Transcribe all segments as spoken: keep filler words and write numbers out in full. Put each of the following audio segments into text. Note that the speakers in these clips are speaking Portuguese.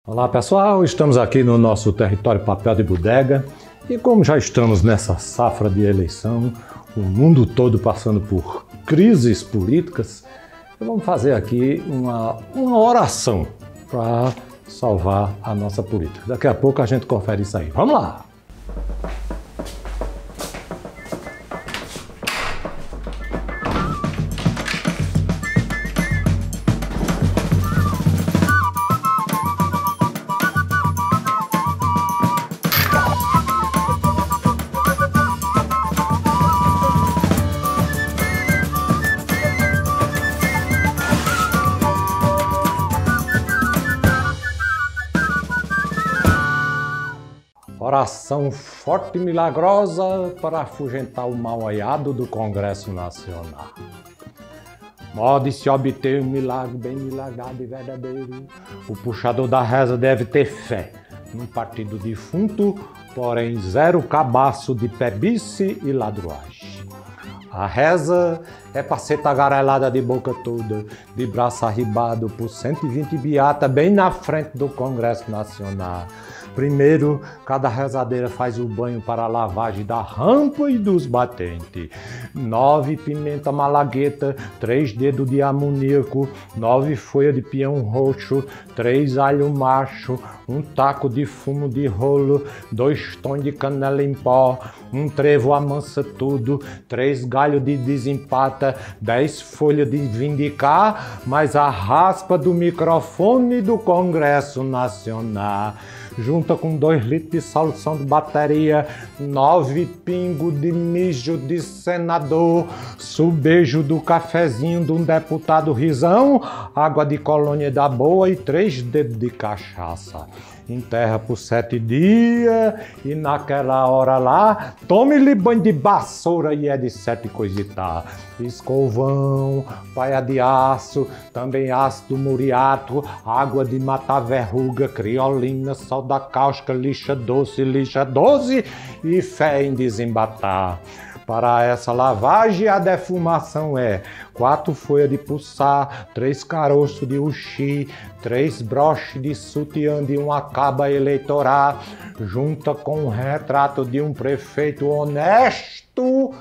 Olá pessoal, estamos aqui no nosso território Papel de Bodega e como já estamos nessa safra de eleição, o mundo todo passando por crises políticas, vamos fazer aqui uma, uma oração para salvar a nossa política. Daqui a pouco a gente confere isso aí. Vamos lá! Oração forte e milagrosa para afugentar o mal-olhado do Congresso Nacional. Pode-se obter um milagre bem milagrado e verdadeiro. O puxador da reza deve ter fé num partido defunto, porém zero cabaço de pebice e ladruagem. A reza é para ser tagarelada de boca toda, de braço arribado por cento e vinte beata bem na frente do Congresso Nacional. Primeiro, cada rezadeira faz o banho para a lavagem da rampa e dos batentes. Nove pimenta malagueta, três dedos de amoníaco, nove folhas de peão roxo, três alho macho, um taco de fumo de rolo, dois tons de canela em pó, um trevo amansa tudo, três galhos de desempata, dez folhas de vindicar, mais a raspa do microfone do Congresso Nacional. Junta com dois litros de solução de bateria, nove pingos de mijo de senador, subejo do cafezinho de um deputado risão, água de colônia da boa e três dedos de cachaça. Enterra por sete dias e naquela hora lá, tome-lhe banho de vassoura e é de sete coisitar. Escovão, paia de aço, também ácido muriato, água de matar verruga, criolina, sal da cáustica, lixa doce, lixa doce e fé em desembatar. Para essa lavagem, a defumação é quatro folhas de puçá, três caroços de uxi, três broches de sutiã de uma caba eleitoral, junta com o retrato de um prefeito honesto,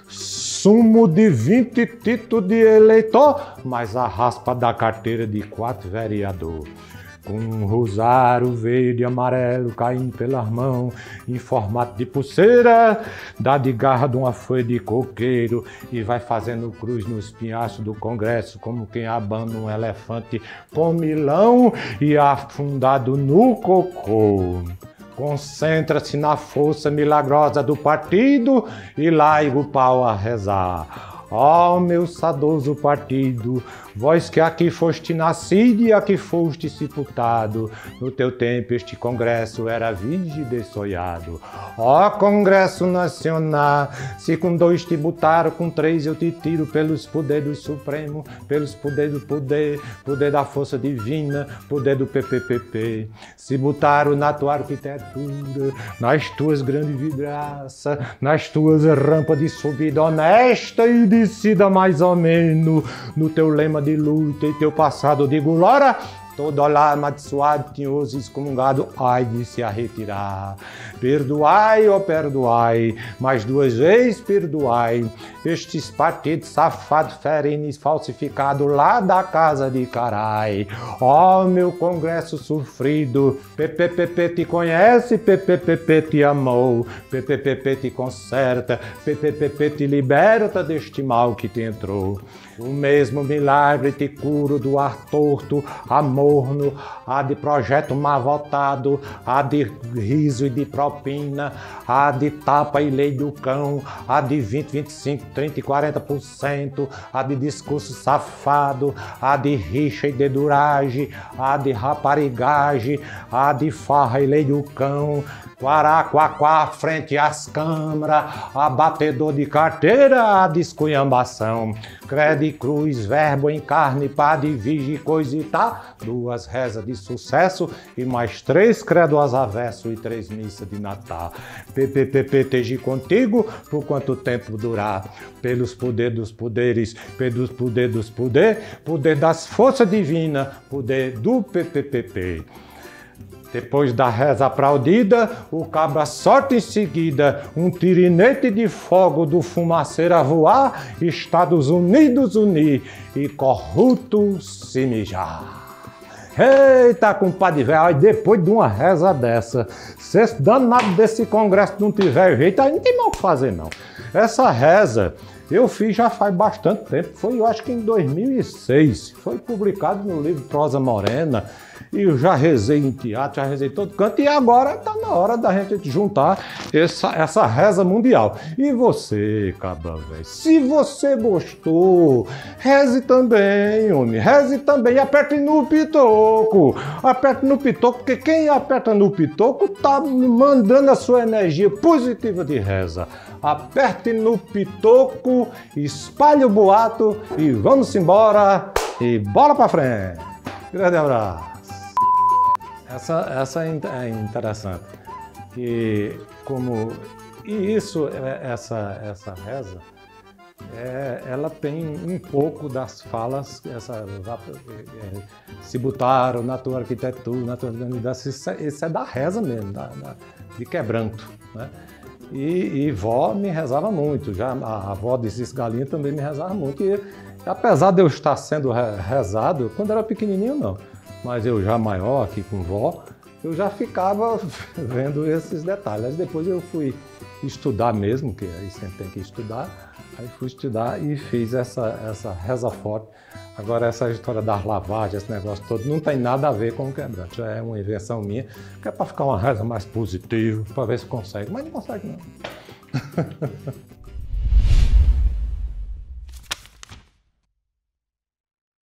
sumo de vinte títulos de eleitor, mais a raspa da carteira de quatro vereadores. Com um rosário verde e amarelo caindo pelas mãos, em formato de pulseira, dá de garra de uma folha de coqueiro e vai fazendo cruz nos pinhachos do Congresso, como quem abana um elefante com milão e afundado no cocô. Concentra-se na força milagrosa do partido e larga o pau a rezar. Ó oh, meu saudoso partido, vós que aqui foste nascido e aqui foste sepultado, no teu tempo este Congresso era virgem dessoiado. Ó oh, Congresso Nacional, se com dois te botaram, com três eu te tiro pelos poderes supremos, pelos poderes do poder, poder da força divina, poder do P P P P. Se botaram na tua arquitetura, nas tuas grandes vidraças, nas tuas rampas de subida honesta e de descida mais ou menos, no teu lema de luta e teu passado de glória, todo olhar amaldiçoado, tinhoso, excomungado, ai de se a retirar. Perdoai, ó oh, perdoai, mais duas vezes perdoai, estes partidos safados, ferenes, falsificados lá da casa de carai. Ó oh, meu Congresso sofrido, P P P P te conhece, P P P P te amou, P P P P te conserta, P P P P te liberta deste mal que te entrou. O mesmo milagre te curo do ar torto, amorno, a de projeto mal votado, a de riso e de propina, a de tapa e lei do cão, a de vinte, vinte e cinco, trinta e quarenta por cento, a de discurso safado, a de rixa e deduragem, a de raparigagem, a de farra e lei do cão, Quaraquaquá frente às câmaras, abatedor de carteira, a desculhambação. Credo e cruz, verbo em carne, pá de virgem, coisa e tá. Duas rezas de sucesso e mais três credos avesso e três missas de Natal. P P P P esteja contigo por quanto tempo durar. Pelos poderes dos poderes, pelos poderes dos poderes, poder das forças divinas, poder do P P P P. Depois da reza aplaudida, o cabra solta em seguida um tirinete de fogo do fumaceiro a voar, Estados Unidos unir e corrupto se mijar. Eita, compadre velho, depois de uma reza dessa, se esse danado desse congresso não tiver jeito, aí não tem mal o que fazer não. Essa reza eu fiz já faz bastante tempo, foi eu acho que em dois mil e seis, foi publicado no livro Prosa Morena, e eu já rezei em teatro, já rezei em todo canto, e agora está na hora da gente juntar essa, essa reza mundial. E você, cabra velho, se você gostou, reze também, homem, reze também, aperte no pitoco, aperte no pitoco, porque quem aperta no pitoco está mandando a sua energia positiva de reza. Aperte no pitoco, espalhe o boato e vamos embora e bola pra frente. Grande abraço. Essa, essa é interessante. E como e isso, essa essa reza, é, ela tem um pouco das falas, essa é, se botaram na tua arquitetura, na tua unidade, isso, é, isso é da reza mesmo, da, da, de quebranto, né? E, e vó me rezava muito, já a, a avó de Cis Galinha também me rezava muito. E apesar de eu estar sendo rezado, quando era pequenininho não, mas eu já maior aqui com vó, eu já ficava vendo esses detalhes. Depois eu fui estudar mesmo, que aí sempre tem que estudar, aí fui estudar e fiz essa, essa reza forte. Agora essa história das lavagens, esse negócio todo, não tem nada a ver com o quebrante, já é uma invenção minha, que é para ficar uma reza mais positiva, para ver se consegue, mas não consegue não.